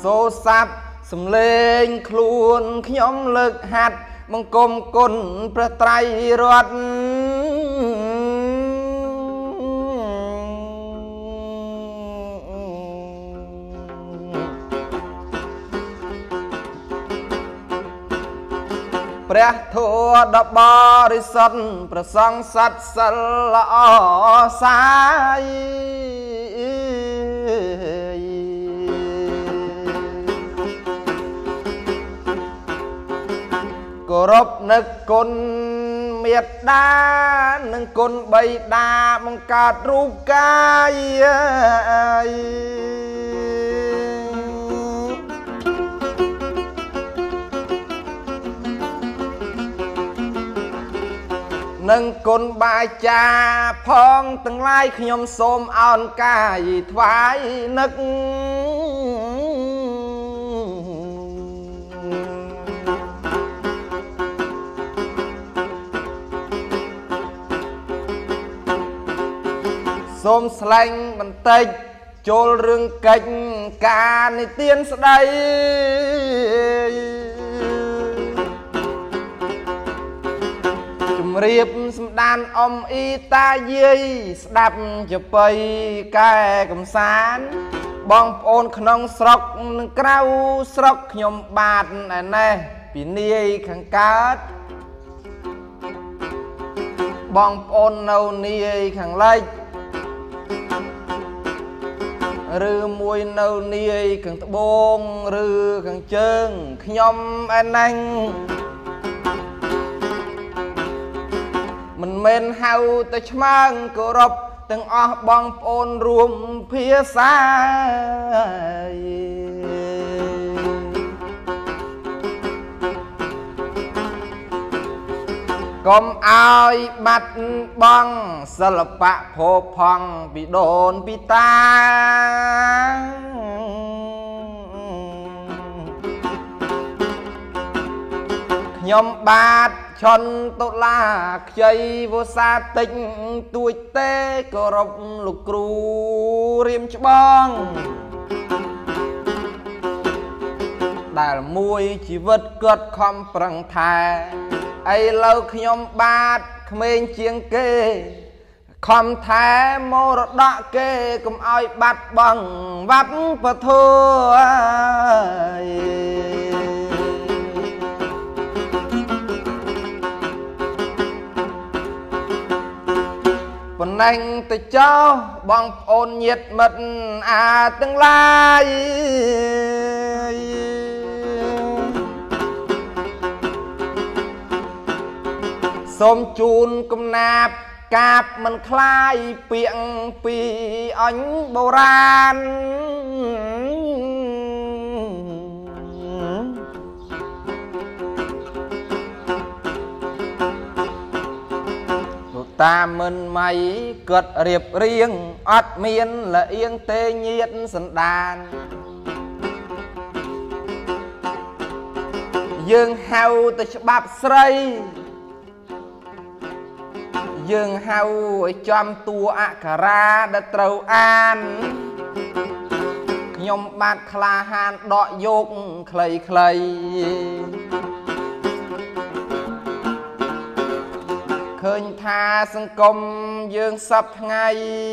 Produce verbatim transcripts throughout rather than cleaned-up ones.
số sắp sầm lên khuôn nhóm lực hạt mong côm côn pra trai rótព្រះធម៌ដ៏បរិសុទ្ធប្រសងសត្វសិលល្អសាយគោរពនឹកគុណមេត្តានិងគុណបិតាបង្កើតរូបកាយនឹងគុណបាចាផងទាំងឡាយខ្ញុំសូមអោនកាយថ្វាយនឹកសូមស្លែងបន្តិចចូលរឿងកិច្ចការនិទានស្ដីជំរាបសម្ដានអ៊ំអ៊ីតាយាយស្ដាប់ចបៃកែកំសាន្តបងប្អូនក្នុងស្រុកនិងក្រៅស្រុកខ្ញុំបាទឯណេះពីនាយខាងកើតបងប្អូននៅនាយខាងលិចឬមួយនៅនាយខាងត្បូងឬខាងជើងខ្ញុំឯណេះមិនមែនហៅតែឆ្មាងគោរពទាំងអស់បងប្អូនរួមភាសាកុំឲ្យបាត់បង់សិល្បៈភោផង់ពីដូនពីតាខ្ញុំបាទឈុនតុលាខ្ចីវោសាតិចទួចទេគោរពលោកគ្រូរៀមច្បងដែលមួយជីវិតគាត់ខំប្រឹងថែឥឡូវខ្ញុំបាទក្មេងជាងគេខំថែមរតកគេកុំឲ្យបាត់បង់វប្បធម៌ប៉ុណ្ណេះទៅចោលបងប្អូនញាតិមិត្តអាទាំងឡាយសូមជូនកំណាព្យកាបមិនคล้ายពាក្យពីអញបុរាណតាមិនម៉ៃគាត់រៀបរៀងអត់មានលអៀងទេញាតសន្តានយើងហៅទៅច្បាប់ស្រីយើងហៅឲ្យចំតួអក្ខរាដែលត្រូវអានខ្ញុំបាទក្លាហានដកយកខ្លីខ្លីឃើញថាសង្គមយើងសពថ្ងៃ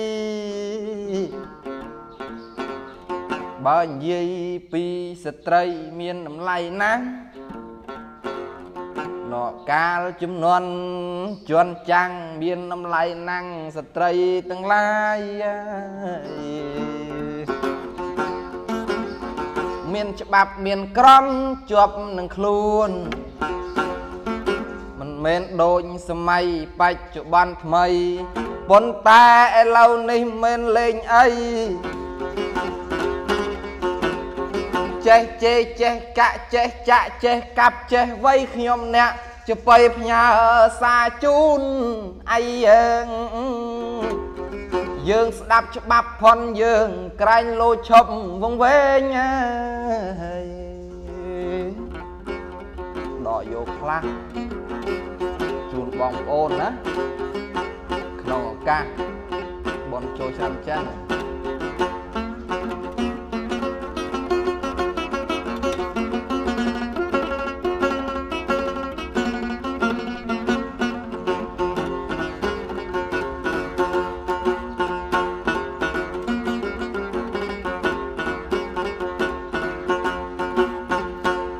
បើនិយាយពីស្ត្រីមានតម្លៃណាស់ណកាលចំនួនជន់ចាំងមានតម្លៃណាស់ស្ត្រីទាំងឡាយមានច្បាប់មានក្រមជាប់នឹងខ្លួនមិនមែនដូចសម័យបច្ចុប្បន្នថ្មីប៉ុន្តែឥឡូវនេះមិនលេងអីចេះជេចេះកាក់ចេះចាក់ចេះកាប់ចេះវៃខ្ញុំអ្នកចបៃផ្ញើសាជូនអីយើងយើងស្ដាប់ច្បាប់ផុនយើងក្រែងលោឈប់វងវែងហើយដកយកខ្លះជូនបងប្អូនណាក្នុងឱកាសបនចូលឆ្នាំចិន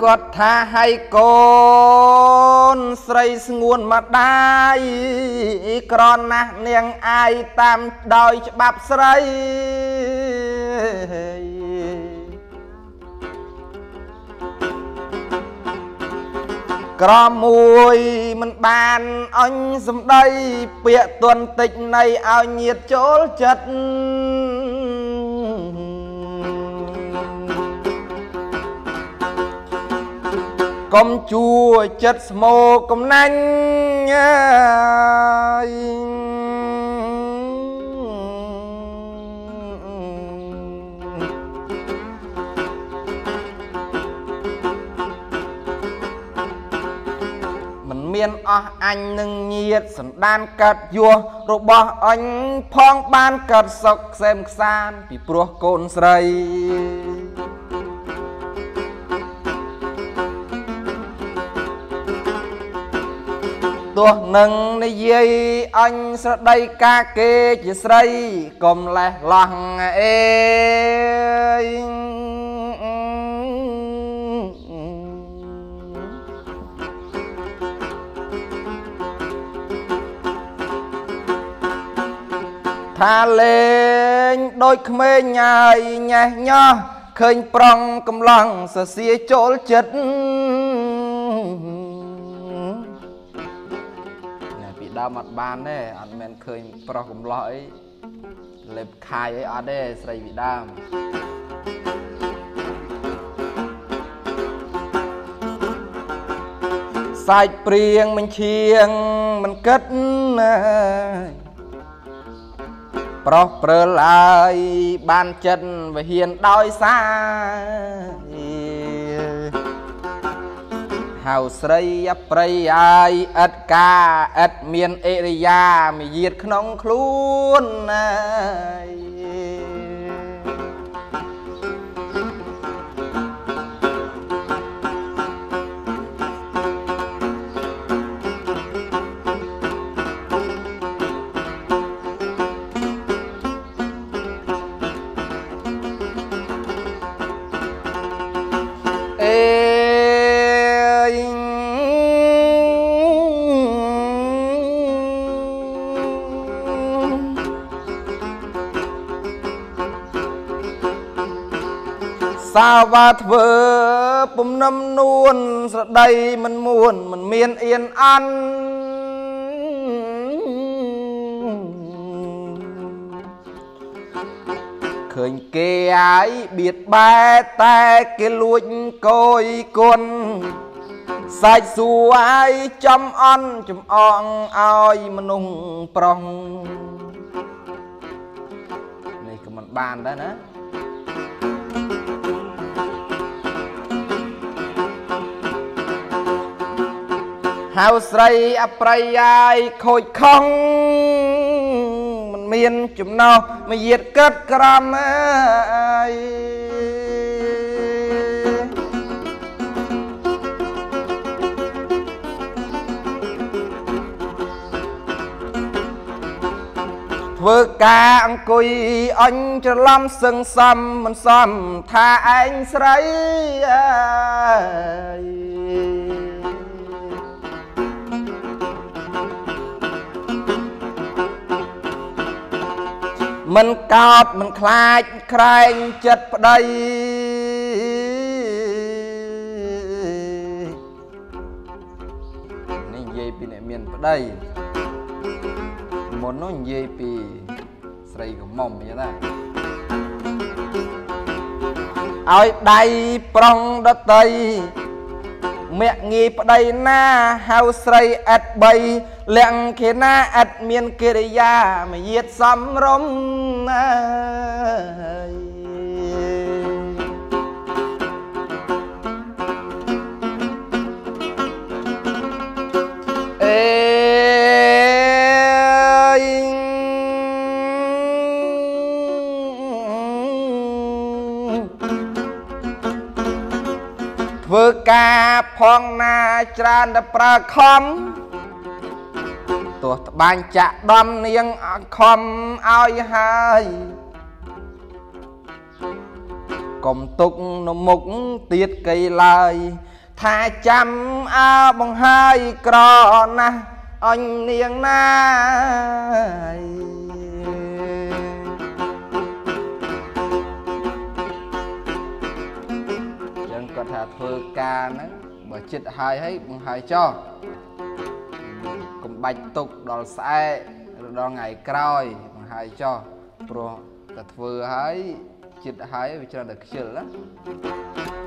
គាត់ថាហើយកូនស្រីស្ងួនមកដាយក្រណាស់នាងអាយតាមដោយច្បាប់ស្រីក្រមួយមិនបានអញសំដីពាក្យទន់តិចនៃឲ្យញាតចូលចិត្តកុំជួចិត្តស្មោកំណាញ់មិនមានអស់អញនឹងញាតសណ្ដានកាត់យោរបស់អញផងបានកាត់សុកខ្សែមខ្សានពីព្រោះកូនស្រីទោះនឹងនិយាយអញស្រដីកាគេជាស្រីកុំលេះឡោះអេថាលេងដូចក្មេងញ៉ាយញ៉េះញ៉ោះឃើញប្រងកំឡងសរសៀចូលចិត្តដើមអត់បានទេអត់មែនឃើញប្រុសកំឡោះអីលេបខាយអីអត់ទេស្រីពីដើមសាច់ព្រៀងមិនឈៀងមិនគិតណាប្រុសព្រើលឡើយបានចិត្តវិហានដោយសារហៅស្រីអប្រិយអាយឥតការឥតមានអិរិយាមាយាទក្នុងខ្លួនណាសាវ៉ាធ្វើពំនឹមនួនស្រដីមិនមួនមិនមានអៀនអន់ឃើញគេហើយបៀតបែតែគេលួចកយគុណសាច់សួរហើយចំអន់ចំអងឲ្យមនុស្សប្រុសនេះក៏មិនបានដែរណាហៅស្រីអប្រិយាយខូចខំមិនមានចំណោះមាយាទកិតក្រំអើយធ្វើការអង្គុយអញច្រឡំសឹងសំមិនសមថាឯងស្រីអើយមិនកោតមិនខ្លាចក្រែងចិត្តប្តីនេះនិយាយពីអ្នកមានប្តីមុននោះនិយាយពីស្រីកមុំអញ្ចឹងដែរឲ្យដៃប្រុងដតីមាក់ងាយប្តីណាហៅស្រីអិតបីលាក់គេណាអិតមានកិរិយាមាយាទសំរុំណាអេធ្វើការផងណាច្រើនតែប្រើខំទោះត្បាញចាក់ដំនាងខំឲ្យហើយ Cùng tục nó mục tiết cây lời Thà chăm á bằng hai cỏ nà Anh niềng nai Dân có thà thơ ca nữa Bởi chích hai hết bằng hai cho Cùng bạch tục đòi xe Đòi ngày kroi bằng hai cho Pro ta thơ hai chích hai vì cho nó được chích lắm